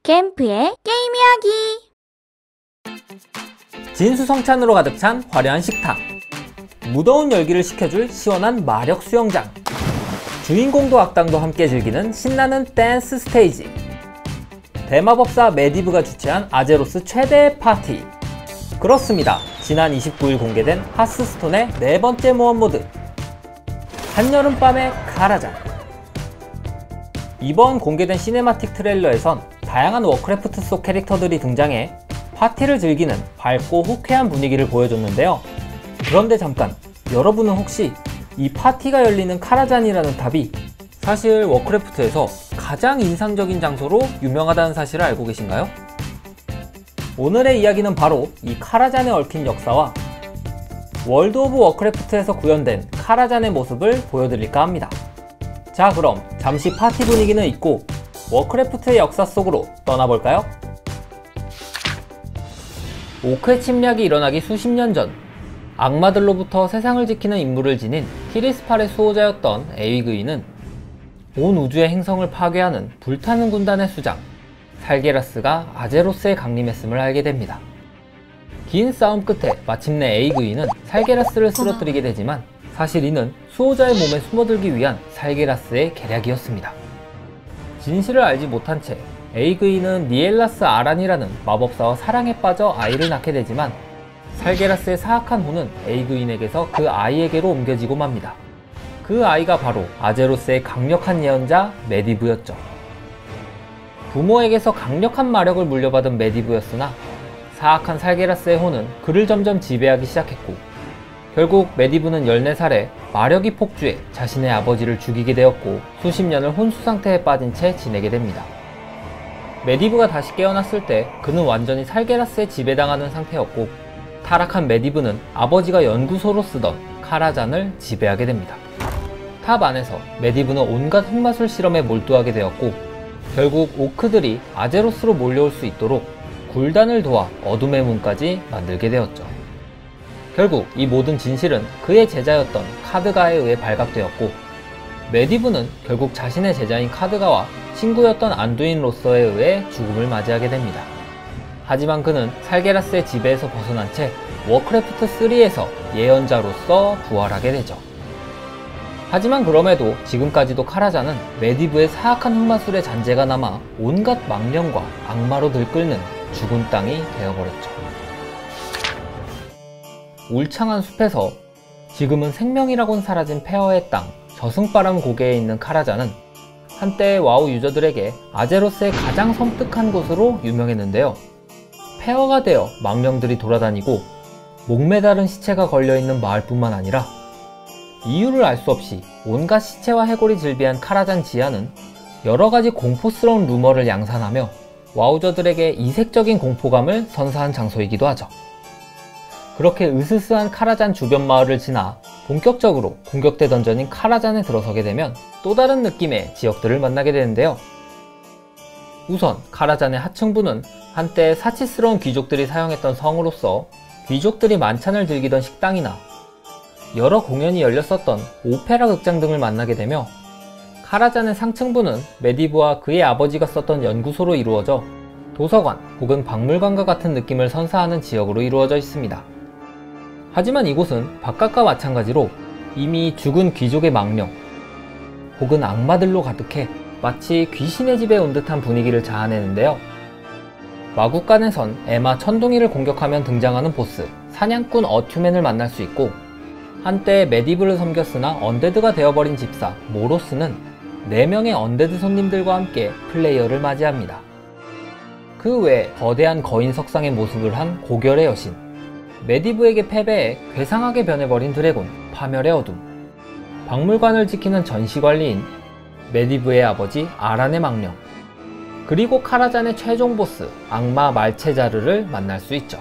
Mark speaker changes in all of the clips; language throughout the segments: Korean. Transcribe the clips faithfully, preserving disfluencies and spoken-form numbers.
Speaker 1: 캠프의 게임 이야기.
Speaker 2: 진수성찬으로 가득 찬 화려한 식탁, 무더운 열기를 식혀줄 시원한 마력 수영장, 주인공도 악당도 함께 즐기는 신나는 댄스 스테이지, 대마법사 메디브가 주최한 아제로스 최대의 파티. 그렇습니다, 지난 이십구 일 공개된 하스스톤의 네 번째 모험 모드 한여름밤의 카라잔. 이번 공개된 시네마틱 트레일러에선 다양한 워크래프트 속 캐릭터들이 등장해 파티를 즐기는 밝고 호쾌한 분위기를 보여줬는데요. 그런데 잠깐, 여러분은 혹시 이 파티가 열리는 카라잔이라는 탑이 사실 워크래프트에서 가장 인상적인 장소로 유명하다는 사실을 알고 계신가요? 오늘의 이야기는 바로 이 카라잔에 얽힌 역사와 월드 오브 워크래프트에서 구현된 카라잔의 모습을 보여드릴까 합니다. 자, 그럼 잠시 파티 분위기는 잊고 워크래프트의 역사 속으로 떠나볼까요? 오크의 침략이 일어나기 수십 년 전, 악마들로부터 세상을 지키는 임무를 지닌 티리스팔의 수호자였던 에이그이는 온 우주의 행성을 파괴하는 불타는 군단의 수장 살게라스가 아제로스에 강림했음을 알게 됩니다. 긴 싸움 끝에 마침내 에이그이는 살게라스를 쓰러뜨리게 되지만 사실 이는 수호자의 몸에 숨어들기 위한 살게라스의 계략이었습니다. 진실을 알지 못한 채 에이그이는 니엘라스 아란이라는 마법사와 사랑에 빠져 아이를 낳게 되지만 살게라스의 사악한 혼은 에이그인에게서 그 아이에게로 옮겨지고 맙니다. 그 아이가 바로 아제로스의 강력한 예언자 메디브였죠. 부모에게서 강력한 마력을 물려받은 메디브였으나 사악한 살게라스의 혼은 그를 점점 지배하기 시작했고, 결국 메디브는 열네 살에 마력이 폭주해 자신의 아버지를 죽이게 되었고 수십 년을 혼수 상태에 빠진 채 지내게 됩니다. 메디브가 다시 깨어났을 때 그는 완전히 살게라스에 지배당하는 상태였고, 타락한 메디브는 아버지가 연구소로 쓰던 카라잔을 지배하게 됩니다. 탑 안에서 메디브는 온갖 흑마술 실험에 몰두하게 되었고, 결국 오크들이 아제로스로 몰려올 수 있도록 굴단을 도와 어둠의 문까지 만들게 되었죠. 결국 이 모든 진실은 그의 제자였던 카드가에 의해 발각되었고, 메디브는 결국 자신의 제자인 카드가와 친구였던 안두인 로서에 의해 죽음을 맞이하게 됩니다. 하지만 그는 살게라스의 지배에서 벗어난 채 워크래프트 쓰리에서 예언자로서 부활하게 되죠. 하지만 그럼에도 지금까지도 카라잔은 메디브의 사악한 흑마술의 잔재가 남아 온갖 망령과 악마로 들끓는 죽은 땅이 되어버렸죠. 울창한 숲에서 지금은 생명이라곤 사라진 폐허의 땅 저승바람 고개에 있는 카라잔은 한때 와우 유저들에게 아제로스의 가장 섬뜩한 곳으로 유명했는데요. 폐허가 되어 망령들이 돌아다니고 목매다른 시체가 걸려있는 마을뿐만 아니라 이유를 알 수 없이 온갖 시체와 해골이 즐비한 카라잔 지하는 여러가지 공포스러운 루머를 양산하며 와우저들에게 이색적인 공포감을 선사한 장소이기도 하죠. 그렇게 으스스한 카라잔 주변 마을을 지나 본격적으로 공격대 던전인 카라잔에 들어서게 되면 또 다른 느낌의 지역들을 만나게 되는데요. 우선 카라잔의 하층부는 한때 사치스러운 귀족들이 사용했던 성으로서 귀족들이 만찬을 즐기던 식당이나 여러 공연이 열렸었던 오페라 극장 등을 만나게 되며, 카라잔의 상층부는 메디브와 그의 아버지가 썼던 연구소로 이루어져 도서관 혹은 박물관과 같은 느낌을 선사하는 지역으로 이루어져 있습니다. 하지만 이곳은 바깥과 마찬가지로 이미 죽은 귀족의 망령 혹은 악마들로 가득해 마치 귀신의 집에 온 듯한 분위기를 자아내는데요. 마국간에선 에마 천둥이를 공격하면 등장하는 보스 사냥꾼 어튜맨을 만날 수 있고, 한때 메디브를 섬겼으나 언데드가 되어버린 집사 모로스는 네 명의 언데드 손님들과 함께 플레이어를 맞이합니다. 그 외에 거대한 거인 석상의 모습을 한 고결의 여신, 메디브에게 패배해 괴상하게 변해버린 드래곤 파멸의 어둠, 박물관을 지키는 전시관리인 메디브의 아버지 아란의 망령, 그리고 카라잔의 최종 보스 악마 말체자르를 만날 수 있죠.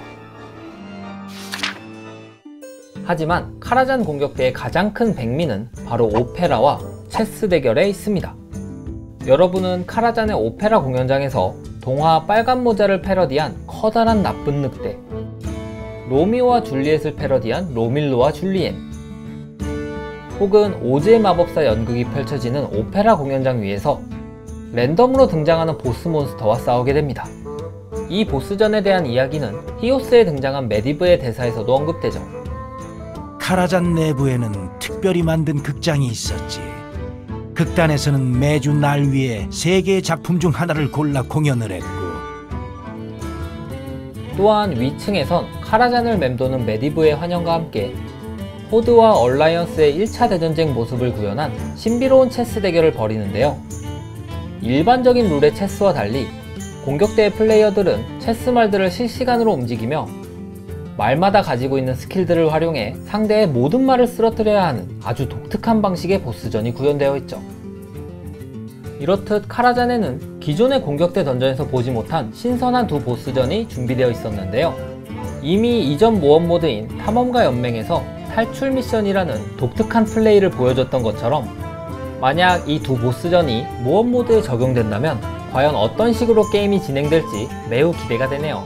Speaker 2: 하지만 카라잔 공격대의 가장 큰 백미는 바로 오페라와 체스 대결에 있습니다. 여러분은 카라잔의 오페라 공연장에서 동화 빨간 모자를 패러디한 커다란 나쁜 늑대, 로미오와 줄리엣을 패러디한 로밀로와 줄리엔, 혹은 오즈의 마법사 연극이 펼쳐지는 오페라 공연장 위에서 랜덤으로 등장하는 보스 몬스터와 싸우게 됩니다. 이 보스전에 대한 이야기는 히오스에 등장한 메디브의 대사에서도 언급되죠.
Speaker 3: 카라잔 내부에는 특별히 만든 극장이 있었지. 극단에서는 매주 날 위해 세 개의 작품 중 하나를 골라 공연을 했고,
Speaker 2: 또한 위층에선 카라잔을 맴도는 메디브의 환영과 함께 호드와 얼라이언스의 일 차 대전쟁 모습을 구현한 신비로운 체스 대결을 벌이는데요. 일반적인 룰의 체스와 달리 공격대의 플레이어들은 체스 말들을 실시간으로 움직이며 말마다 가지고 있는 스킬들을 활용해 상대의 모든 말을 쓰러뜨려야 하는 아주 독특한 방식의 보스전이 구현되어 있죠. 이렇듯 카라잔에는 기존의 공격대 던전에서 보지 못한 신선한 두 보스전이 준비되어 있었는데요. 이미 이전 모험 모드인 탐험가 연맹에서 탈출 미션이라는 독특한 플레이를 보여줬던 것처럼 만약 이 두 보스전이 모험 모드에 적용된다면 과연 어떤 식으로 게임이 진행될지 매우 기대가 되네요.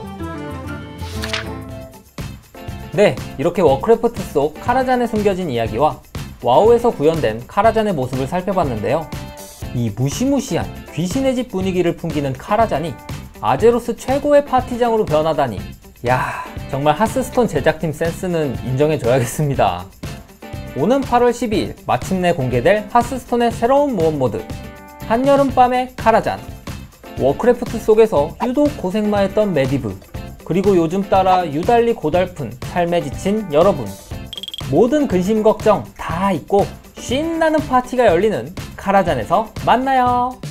Speaker 2: 네, 이렇게 워크래프트 속 카라잔에 숨겨진 이야기와 와우에서 구현된 카라잔의 모습을 살펴봤는데요. 이 무시무시한 귀신의 집 분위기를 풍기는 카라잔이 아제로스 최고의 파티장으로 변하다니, 야, 정말 하스스톤 제작팀 센스는 인정해줘야겠습니다. 오는 팔월 십이일 마침내 공개될 하스스톤의 새로운 모험 모드 한여름밤의 카라잔. 워크래프트 속에서 유독 고생마했던 메디브, 그리고 요즘 따라 유달리 고달픈 삶에 지친 여러분, 모든 근심 걱정 다 잊고 신나는 파티가 열리는 카라잔에서 만나요.